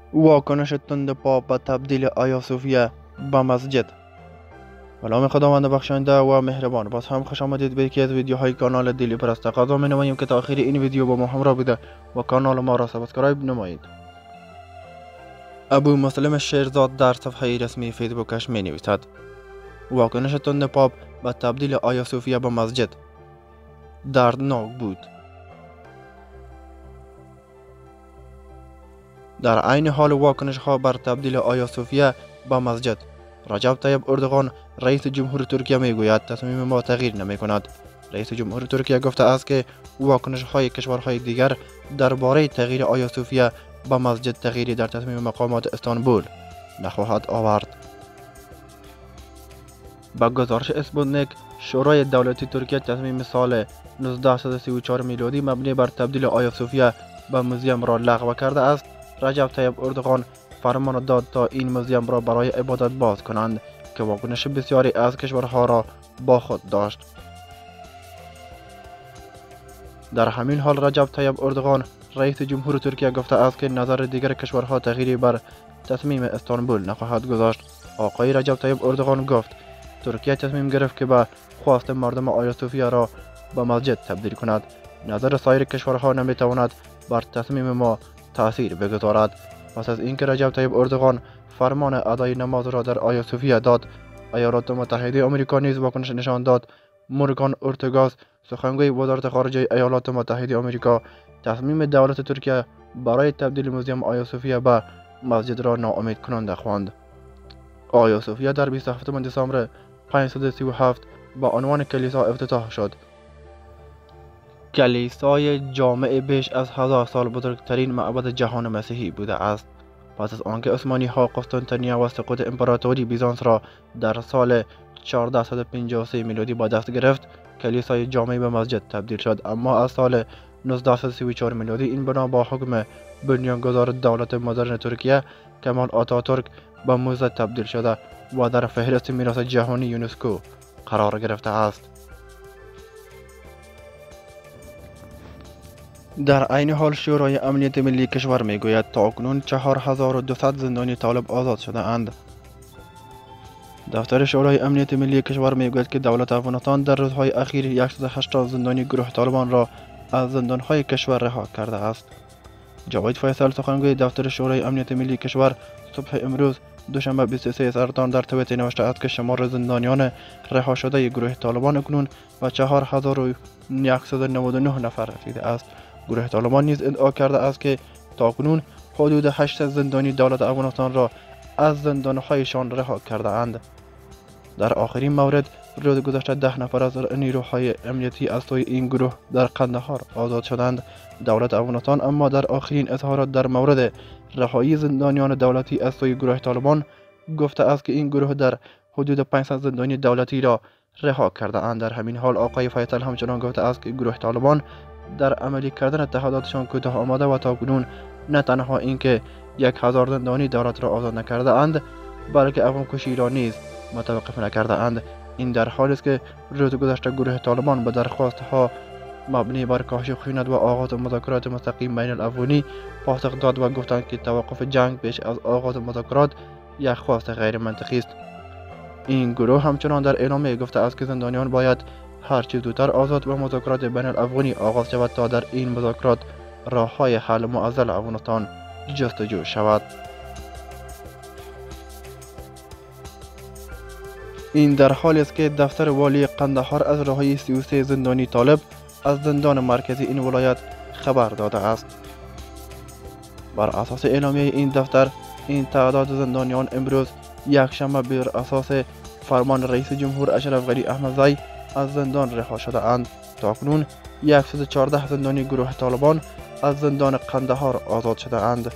واکنش تند پاپ و تبدیل آیا صوفیه به مسجد. به نام خداوند بخشنده و مهربان. باز هم خوش آمدید به یکی از ویدیوهای کانال دیلی پرست. تقاضا می نماییم که تا آخر این ویدیو با ما همراه بوده و کانال ما را سابسکرایب نمایید. ابو مسلم شیرزاد در صفحه رسمی فیسبوکش می نویسد: واکنش تند پاپ به تبدیل آیا صوفیه به مسجد دردناک بود. در عین حال واکنش ها بر تبدیل آیا صوفیه به مسجد، رجب طیب اردوغان رئیس جمهور ترکیه می گوید تصمیم ما تغییر نمی کند. رئیس جمهور ترکیه گفته است که واکنش های کشورهای دیگر درباره تغییر آیا صوفیه به مسجد تغییری در تصمیم مقامات استانبول نخواهد آورد. با گزارش اسپوتنیک، شورای دولتی ترکیه تصمیم سال 1934 میلادی مبنی بر تبدیل آیا صوفیه به موزیم را لغو کرده است. رجب طیب اردوغان فرمان داد تا این موزیم را برای عبادت باز کنند که واکنش بسیاری از کشورها را با خود داشت. در همین حال رجب طیب اردوغان رئیس جمهور ترکیه گفته است که نظر دیگر کشورها تغییری بر تصمیم استانبول نخواهد گذاشت. آقای رجب طیب اردوغان گفت ترکیه تصمیم گرفت که به خواست مردم آیا صوفیه را به مسجد تبدیل کند. نظر سایر کشورها نمیتواند بر تصمیم ما تأثیر بگذارد. پس از اینکه رجب طیب اردوغان فرمان ادای نماز را در آیا صوفیه داد، ایالات متحده آمریکا نیز واکنش نشان داد. مورگان اورتگاس، سخنگوی وزارت خارجه ایالات متحده آمریکا، تصمیم دولت ترکیه برای تبدیل موزیم آیا صوفیه به مسجد را ناامید کننده خواند. آیا صوفیه در 27 دسامبر 537 با عنوان کلیسا افتتاح شد. کلیسای جامع بیش از 1000 سال بزرگترین معبد جهان مسیحی بوده است. پس از آنکه عثمانی ها قسطنطنیه و سقوط امپراتوری بیزانس را در سال 1453 میلادی با دست گرفت، کلیسای جامع به مسجد تبدیل شد. اما از سال 1934 میلادی این بنا با حکم بنیانگذار دولت مدرن ترکیه کمال آتاتورک به موزه تبدیل شده و در فهرست میراث جهانی یونسکو قرار گرفته است. در عین حال شورای امنیت ملی کشور میگوید تاکنون 4200 زندانی طالب آزاد شده اند. دفتر شورای امنیت ملی کشور میگوید که دولت افغانستان در روزهای اخیر 180 زندانی گروه طالبان را از زندانهای کشور رها کرده است. جاوید فیصل، سخنگوی دفتر شورای امنیت ملی کشور، صبح امروز دوشنبه 23 سرطان در توییت نوشته است که شمار زندانیان رها شده گروه طالبان اکنون به 4199 نفر رسیده است. گروه طالبان نیز ادعا کرده است که تاکنون حدود 800 زندانی دولت افغانستان را از زندانهایشان رها کرده اند. در آخرین مورد، روز گذشته 10 نفر از نیروهای امنیتی از سوی این گروه در قندهار آزاد شدند. دولت افغانستان اما در آخرین اظهارات در مورد رهایی زندانیان دولتی از سوی گروه طالبان گفته است که این گروه در حدود 500 زندانی دولتی را رها کرده اند. در همین حال آقای فیصل همچنان گفته است که گروه طالبان در عملی کردن اتحاداتشان کوتاه آمده و تاکنون نه تنها اینکه 1000 زندانی دولت را آزاد نکرده اند، بلکه افغان کشی را نیز متوقف نکرده اند. این در حالی است که روز گذشته گروه طالبان به درخواستها مبنی بر کاهش خشونت و آغاز مذاکرات مستقیم بین الافغانی پاسخ داد و گفتند که توقف جنگ پیش از آغاز مذاکرات یک خواست غیر منطقی است. این گروه همچنان در اعلامیه گفته است که زندانیان باید هر چه زودتر آزاد و مذاکرات بین الافغانی آغاز شود تا در این مذاکرات راه‌های حل معضل افغانستان جستجو شود. این در حالی است که دفتر والی قندهار از رهایی 33 زندانی طالب از زندان مرکزی این ولایت خبر داده است. بر اساس اعلامیه این دفتر، این تعداد زندانیان امروز یکشنبه بر اساس فرمان رئیس جمهور اشرف غنی احمدزی از زندان رها شده اند. تاکنون 114 زندانی گروه طالبان از زندان قندهار آزاد شده اند.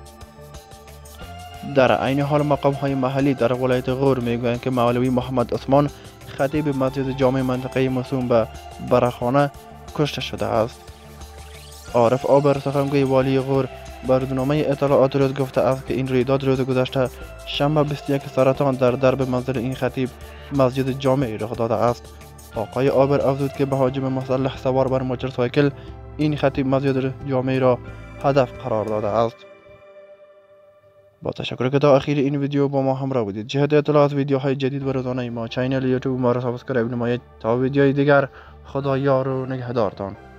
در عین حال مقام های محلی در ولایت غور میگویند که مولوی محمد عثمان، خطیب مسجد جامع منطقه موسوم به برخانه، کشته شده است. عارف آبر، سخنگوی والی غور، بر روزنامه اطلاعات روز گفته است که این رویداد روز گذشته شنبه 21 سرطان در درب منزل این خطیب مسجد جامع رخ داده است. آقای آبر افزود که مهاجم مسلح سوار بر موتورسایکل این خطیب مسجد جامع را هدف قرار داده است. با تشکر که تا اخیر این ویدیو با ما همراه بودید. جهت اطلاعات ویدیوهای جدید و روزانه ما چینل یوتیوب ما را سابسکرایب نمایید تا ویدیوهای دیگر. خدا یار و نگهدارتان.